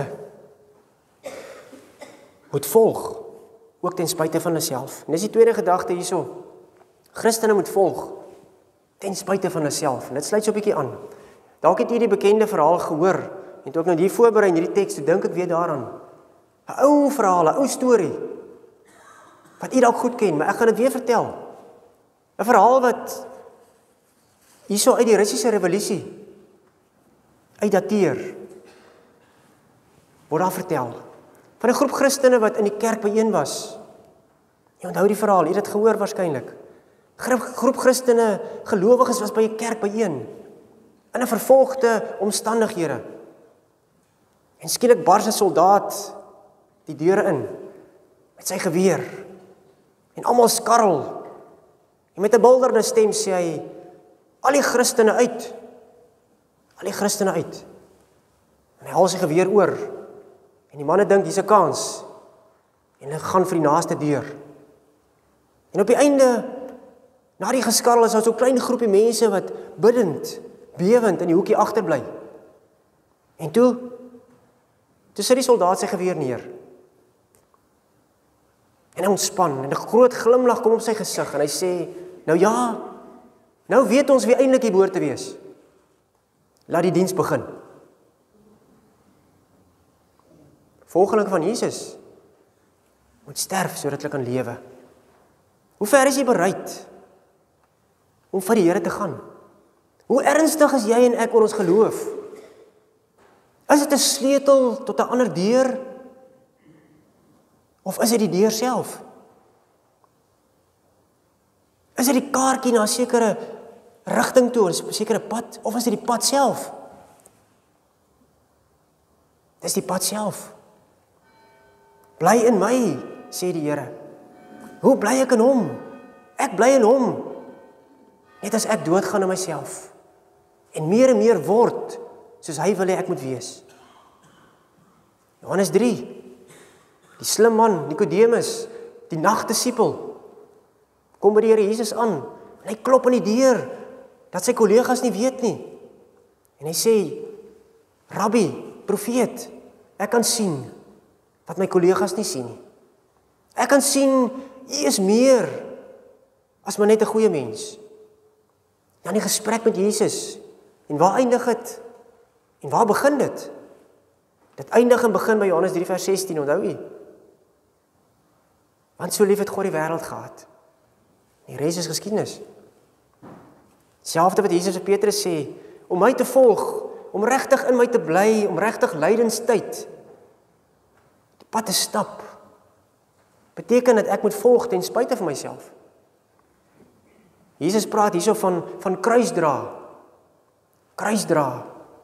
moet volg, ook ten spyte van hulself. En dis die tweede gedagte hierso. Christene moet volg, ten spyte van hulself. En dit sluit so 'n bietjie aan. Dalk het jy die bekende verhaal gehoor, en toe ek nou die voorberei in hierdie teks, toe dink ek weer daaraan. 'n Ou verhaal, 'n ou storie, wat jy dalk goed ken, maar ek gaan dit weer vertel. 'n Verhaal wat hierso uit die Russiese revolusie uitdateer, word daar vertel. Van 'n groep Christene wat in die kerk byeen was. Jy onthou die verhaal, jy het dit gehoor waarskynlik. Groep, groep Christene, gelowiges was by 'n kerk byeen, in 'n vervolgde omstandighede. En skielik bars 'n soldaat die deure in, met sy geweer, en almal skarrel, en met 'n bulderde stem sê hy, al die Christene uit, al die Christene uit. En hy haal sy geweer oor, en die manne dink, hier's 'n kans, en hulle gaan vir die naaste deur. En op die einde, na die geskarrel, is daar so 'n klein groepie mense wat biddend, bewend in die hoekie agterbly. En toe, toe sit die soldaat sy geweer neer. En hy ontspan, en 'n groot glimlag kom op sy gesig, en hy sê, nou ja, nou weet ons wie eintlik hier behoort te wees. Laat die diens begin. Volgelinge van Jesus moet sterf sodat hulle kan lewe. Hoe ver is jy bereid om vir die Here te gaan? Hoe ernstig is jy en ek oor ons geloof? Is dit 'n sleutel tot 'n ander deur? Of is dit die deur self? Is dit die kaartjie na 'n sekere rigting toe, 'n sekere pad, of is dit die pad self? Dis die pad self. Bly in my, sê die Here. Hoe bly ek in hom? Ek bly in hom. Net as ek doodgaan in myself. En meer en meer word, soos hy wil hê ek moet wees. Johannes drie. Die slim man, Nikodemus, die nagdisipel, kom by die Here Jesus aan, en hy klop aan die deur, dat sy kollegas nie weet nie. En hy sê, Rabbi, profeet, ek kan sien, wat my kollegas nie sien nie. Ek kan sien, jy is meer, as maar net 'n goeie mens. Dan die gesprek met Jesus, en waar eindig het? En waar begin dit? Dit eindig en begin by Johannes drie vers sestien, onthou jy? Want so lief het God die wêreld gehad. Die res is geskiedenis. Selfde wat Jesus vir Petrus sê, om my te volg, om regtig in my te bly, om regtig lydenstyd, die pad te stap, beteken dat ek moet volg ten spyte van myself. Jesus praat hierso van, van kruisdra. Kruisdra.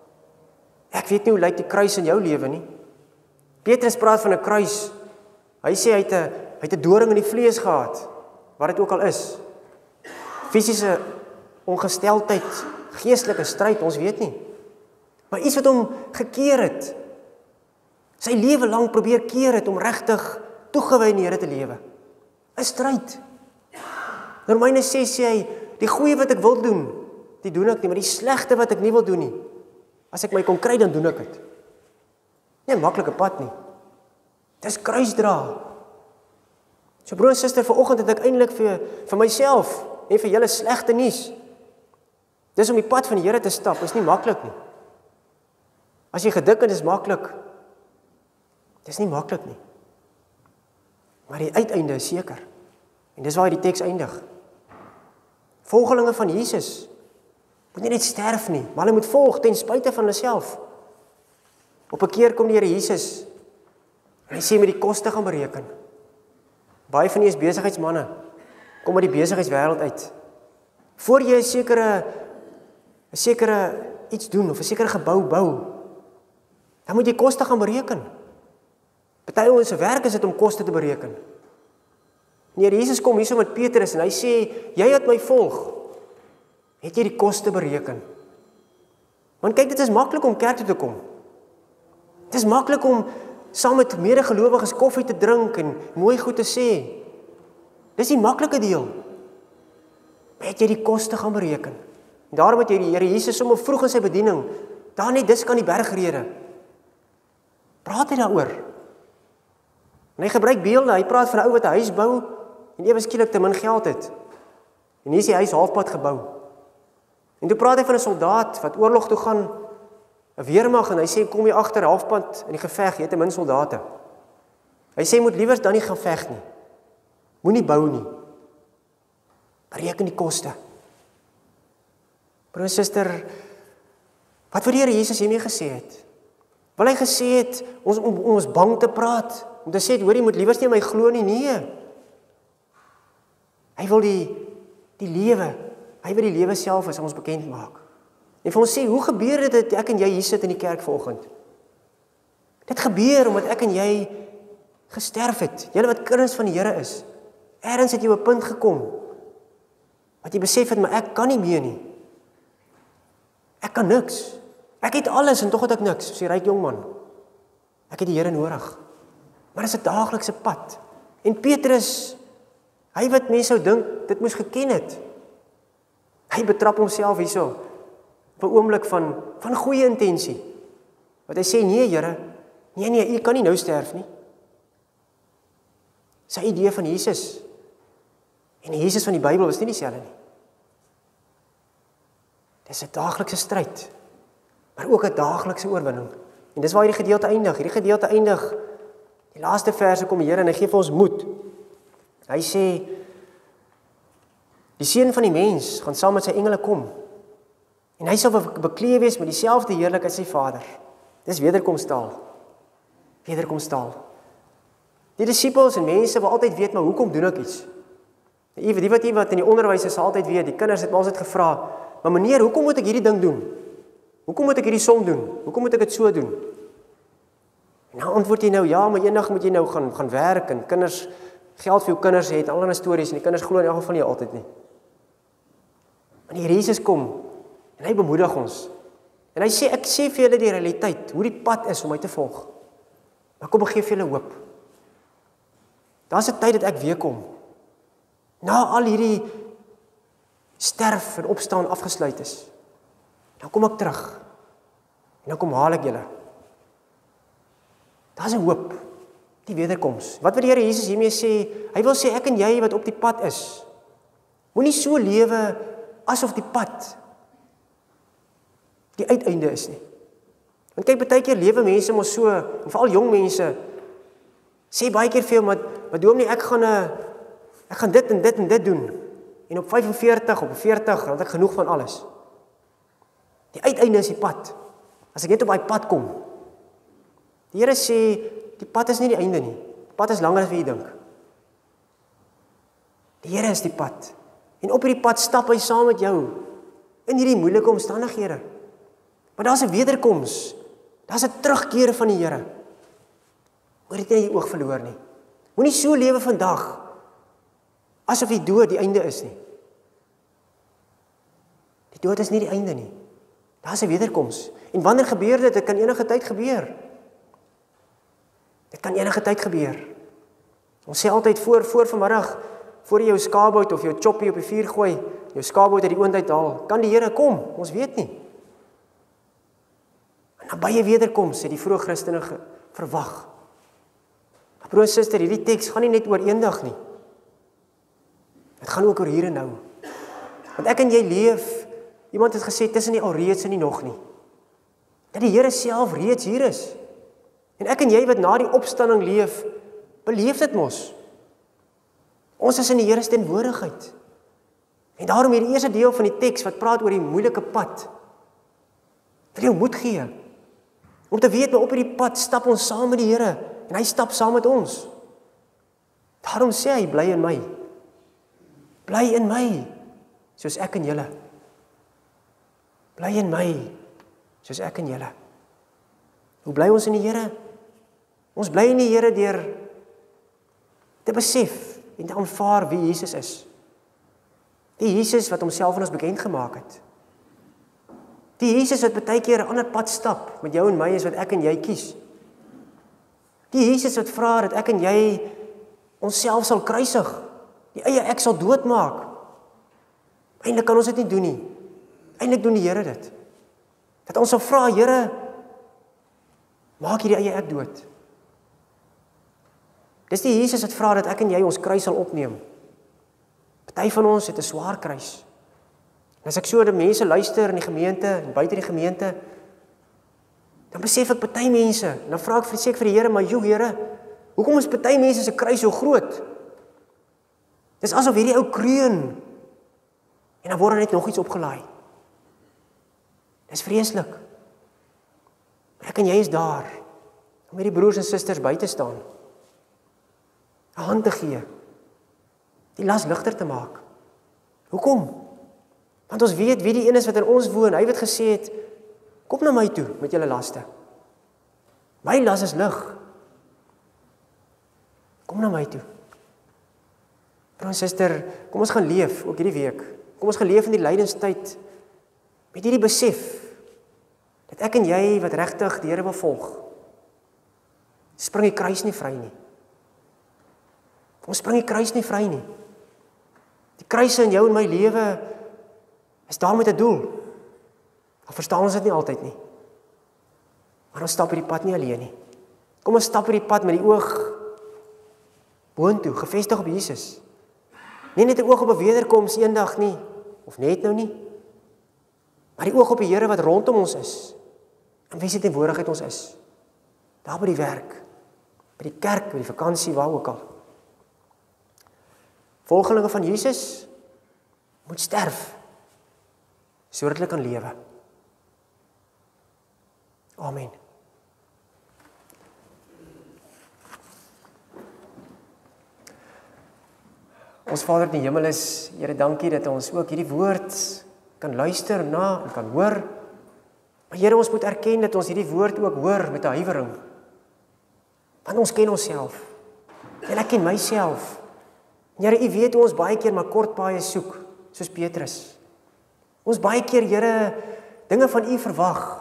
Ek weet nie hoe lyk die kruis in jou lewe nie. Petrus praat van 'n kruis. Hy sê hy het 'n hy het 'n doring in die vlees gehad, wat dit ook al is. Fisiese ongesteldheid, geestelike stryd, ons weet nie. Maar iets wat hom gekeer het. Sy lewe lank probeer keer het om regtig toegewy aan die Here te lewe. 'n Stryd. In Romeine ses sê hy, die goeie wat ek wil doen, die doen ek nie, maar die slegte wat ek nie wil doen nie, as ek my kon kry, dan doen ek dit. Nie 'n maklike pad nie. Dis kruisdra. So broer en suster, vanoggend het ek eintlik vir, vir myself en vir julle slegte nuus. Dis om die pad van die Here te stap, is nie maklik nie. As jy gedink het, is maklik. Dis nie maklik nie. Maar die uiteinde is seker. En dis waar die teks eindig. Volgelinge van Jesus moet nie net sterf nie, maar hulle moet volg ten spyte van hulle self. Op 'n keer kom die Here Jesus en hy sê met die koste gaan bereken. Baie van julle is besigheidsmanne, kom uit die besigheidswêreld uit. Voor jy 'n sekere 'n sekere iets doen of 'n sekere gebou bou, dan moet jy koste gaan bereken. Party ouens se werk is dit om koste te bereken. Die Here Jesus kom hierso met Petrus en hy sê, jy wat my volg, het jy die koste bereken. Want kyk, dit is maklik om kerk toe te kom. Dit is maklik om saam met medegelowiges koffie te drink en mooi goed te sê. Dis die maklike deel. Maar het jy die koste gaan bereken? En daarom het jy die Here Jesus sommer vroeg in sy bediening, daar net dis kan die bergrede. Praat hy daaroor? En hy gebruik beelde, hy praat van 'n ou wat 'n huis bou en ewe skielik te min geld het. En hier is die huis halfpad gebou. En toe praat hy van 'n soldaat wat oorlog toe gaan, 'n weermag, en hy sê kom jy agter halfpad in die geveg, jy het te min soldate. Hy sê moet liewer dan nie gaan veg nie. Moenie bou nie. Bereken die koste. Broer en suster, wat wil die Here Jesus hiermee gesê het? Wil hy gesê het ons om, om ons bang te praat? Om te sê, hoor jy moet liewers nie my glo nie, nee. Hy wil die, die lewe, hy wil die lewe self as ons bekend maak. En vir ons sê, hoe gebeur dit dat ek en jy hier sit in die kerk vanoggend? Dit gebeur omdat ek en jy gesterf het. Julle wat kinders van die Here is. Ergens het jy op 'n punt gekom, wat jy besef het, maar ek kan nie meer nie. Ek kan niks. Ek het alles en tog het ek niks, soos die ryk jongman. Ek het die Here nodig. Maar dit is 'n daaglikse pad. En Petrus, hy wat mense sou dink, dit moes geken het. Hy betrap homself hierso, op 'n oomblik van, van goeie intensie. Wat hy sê, nee Here, nee nee, u kan nie nou sterf nie. Sy idee van Jesus, en die Jesus van die Bybel is nie dieselfde nie. Dis 'n daaglikse stryd. maar ook 'n daaglikse oorwinning. En dis waar hierdie gedeelte eindig. Hierdie gedeelte eindig, die laaste verse kom die Here en hy gee vir ons moed. Hy sê, die seun van die mens gaan saam met sy engele kom. En hy sal bekleed wees met dieselfde heerlikheid as sy Vader. Dis wederkomstaal. Wederkomstaal. Die disippels en mense wil altyd weet, maar hoekom doen ek iets? Die, die wat die wat in die onderwys is, sal altyd weet, die kinders het my altyd gevra, maar meneer, hoekom moet ek hierdie ding doen? Hoekom moet ek hierdie som doen? Hoekom moet ek dit so doen? En nou antwoord jy nou, ja, maar eendag moet jy nou gaan, gaan werk, en kinders, geld vir jou kinders het, allerlei stories, en die kinders glo in elk geval nie altyd nie. Maar die Jesus kom, en hy bemoedig ons. En hy sê, ek sê vir julle die realiteit, hoe die pad is om my te volg. Maar kom, ek gee vir julle hoop. Daar's 'n tyd dat ek weer kom. Na al hierdie sterf en opstaan afgesluit is. Dan kom ek terug. En dan kom haal ek julle. Daar's 'n hoop. Die wederkoms. Wat wil die Here Jesus hiermee sê? Hy wil sê ek en jy wat op die pad is. Moenie so lewe asof die pad die uiteinde is nie. Want kyk, baie keer lewe mense mos so, en veral jong mense, sê baie keer vir jou, maar, maar dominee, ek gaan, uh, ek gaan dit en dit en dit doen. En op vyfenveertig, op veertig, dan het ek genoeg van alles. Die uiteinde is die pad. As ek net op die pad kom. Die Here sê, die pad is nie die einde nie. Die pad is langer as wat jy dink. Die Here is die pad. En op hierdie pad stap hy saam met jou, in hierdie moeilike omstandighede. Maar daar's 'n wederkoms. Daar's 'n terugkeer van die Here. Moet dit nie in jou oog verloor nie. Moenie so lewe vandag, asof die dood die einde is nie. Die dood is nie die einde nie. Daar's 'n wederkoms. En wanneer gebeur dit? Dit kan enige tyd gebeur. Dit kan enige tyd gebeur. Ons sê altyd voor, voor vanmiddag, voor jy jou skaapbout of jou choppie op die vuur gooi, jou skaapbout uit die oond uithaal, kan die Here kom, ons weet nie. En nabye wederkoms het die vroeë Christene verwag. Broer en suster, hierdie teks gaan nie net oor eendag nie. Dit gaan ook oor hier en nou. Want ek en jy leef, iemand het gesê, tussen die alreeds en die nog nie. Dat die Here self reeds hier is. En ek en jy wat na die opstanding leef, beleef dit mos. Ons is in die Here se teenwoordigheid. En daarom hierdie eerste deel van die teks wat praat oor die moeilike pad, wil jou moed gee. Om te weet, maar op hierdie pad stap ons saam met die Here, en hy stap saam met ons. Daarom sê hy, bly in my. Bly in my, soos ek in julle. Bly in my, soos ek in julle. Hoe bly ons in die Here? Ons bly in die Here deur te besef en te aanvaar wie Jesus is. Die Jesus wat homself aan ons bekend gemaak het. Die Jesus wat baie keer 'n ander pad stap met jou en my is wat ek en jy kies. Die Jesus wat vra dat ek en jy onsself sal kruisig, die eie ek sal doodmaak. Eintlik kan ons dit nie doen nie. Eintlik doen die Here dit. Dat ons sal vra, Here, maak hierdie eie ek dood. Dis die Jesus wat vra dat ek en jy ons kruis sal opneem. Party van ons het 'n swaar kruis. En as ek so dat mense luister in die gemeente en buite die gemeente, dan besef ek party mense, en dan vra ek vir seker vir die Here, maar joe Here, hoekom is party mense se kruis so groot? Dis asof hierdie ou kreun en dan word er net nog iets opgelaai. Dis vreeslik. Ek en jy is daar om hierdie broers en susters by te staan. 'n Hand te gee. Die las ligter te maak. Hoekom? Want ons weet wie die een is wat in ons woon. Hy het gesê het, kom na my toe met julle laste. My las is lig. Kom na my toe. Broer en suster, kom ons gaan leef ook hierdie week. Kom ons gaan leef in die lydenstyd met hierdie besef dat ek en jy wat regtig die Here wil volg, spring die kruis nie vry nie. Ons spring die kruis nie vry nie. Die kruise in jou en my lewe is daar met 'n doel. Al verstaan ons dit nie altyd nie. Maar ons stap hierdie pad nie alleen nie. Kom ons stap hierdie pad met die oog boontoe, gefestig op Jesus. Nie net 'n oog op 'n wederkoms eendag nie, of net nou nie. Maar die oog op die Here wat rondom ons is. in wie se teenwoordigheid ons is. Daar by die werk, by die kerk, by die vakansie, waar ook al. Volgelinge van Jesus moet sterf, sodat hulle kan lewe. Amen. Ons Vader in die hemel is, Here, dankie dat ons ook hierdie woord kan luister na en kan hoor. Maar Here, ons moet erken dat ons hierdie woord ook hoor met 'n huiwering. Want ons ken onsself. En ek ken myself. Here, U weet hoe ons baie keer maar kort paaie soek, soos Petrus. Ons baie keer, Here, dinge van U verwag,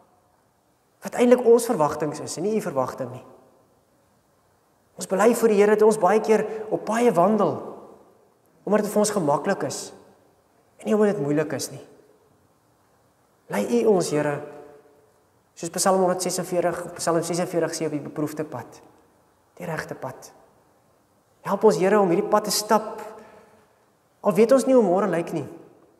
wat eintlik ons verwagtinge is, en nie U verwagting nie. Ons bely voor die Here dat ons baie keer op paaie wandel, omdat dit vir ons gemaklik is, en nie omdat dit moeilik is nie. Lei U ons, Here, soos Psalm honderd ses en veertig, Psalm ses en veertig sê, op die beproefde pad, die regte pad. Help ons, Here, om hierdie pad te stap, al weet ons nie hoe môre lyk nie,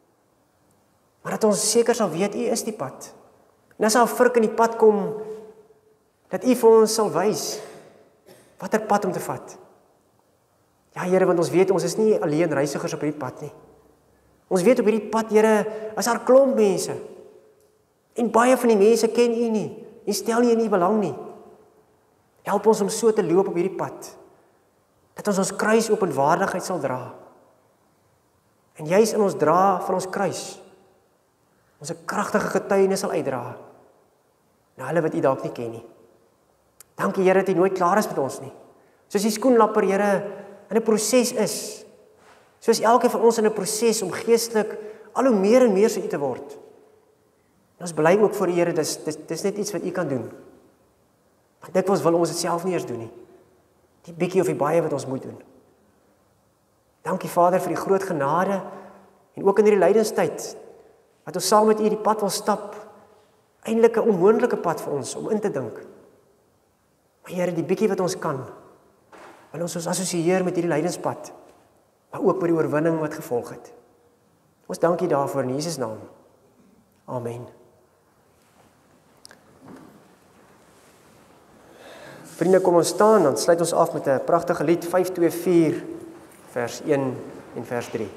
maar dat ons seker sal weet, U is die pad. En as daar 'n vurk in die pad kom, dat U vir ons sal wys, watter pad om te vat. Ja, Here, want ons weet, ons is nie alleen reisigers op hierdie pad nie. Ons weet op hierdie pad, Here, is daar klomp mense, en baie van die mense ken U nie, en stel nie in U belang nie. Help ons om so te loop op hierdie pad, dat ons ons kruis openwaardigheid sal dra. En juis in ons dra van ons kruis, ons 'n kragtige getuienis sal uitdra, na hulle wat U dalk nie ken nie. Dankie, Here, dat U nooit klaar is met ons nie. Soos die skoenlapper, Here, in 'n proses is, soos elkeen van ons in 'n proses om geestelik al hoe meer en meer so U te word. En ons bely ook voor die Here, dis, dis, dis net iets wat U kan doen. Want dikwels wil ons dit self nie eers doen nie. Die bietjie of die baie wat ons moet doen. Dankie, Vader, vir die groot genade, en ook in hierdie lydenstyd, wat ons saam met U die pad wil stap, eintlik 'n onmoontlike pad vir ons, om in te dink. Maar Here, die bietjie wat ons kan, wil ons ons assosieer met hierdie lydenspad, maar ook met die oorwinning wat gevolg het. Ons dankie daarvoor in Jesus naam. Amen. Vriende, kom ons staan, dan sluit ons af met 'n pragtige lied, vyf twee vier, vers een en vers drie.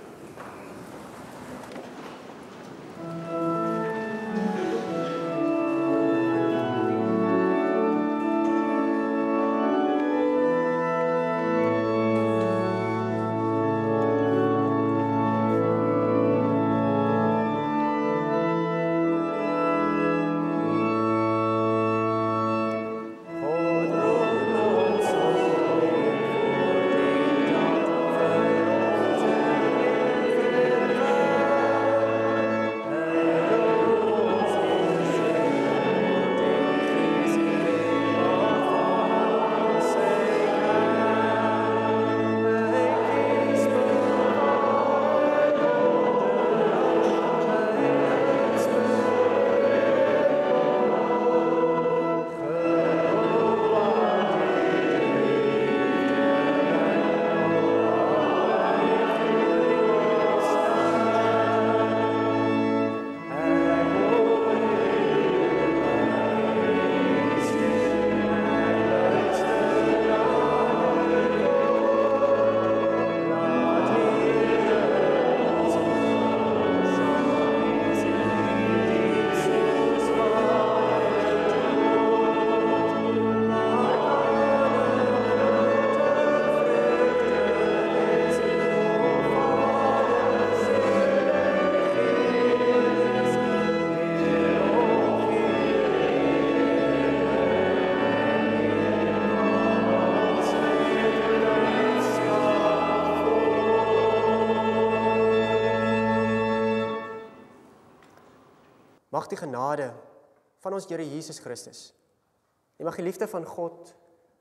Mag die genade van ons Here Jesus Christus, en mag die liefde van God,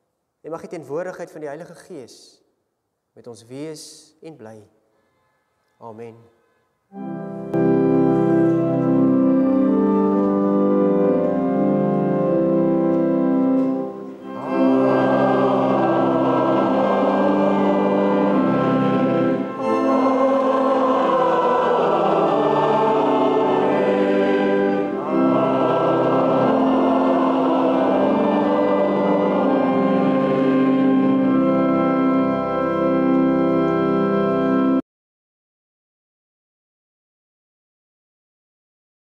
en mag die teenwoordigheid van die Heilige Gees met ons wees en bly. Amen.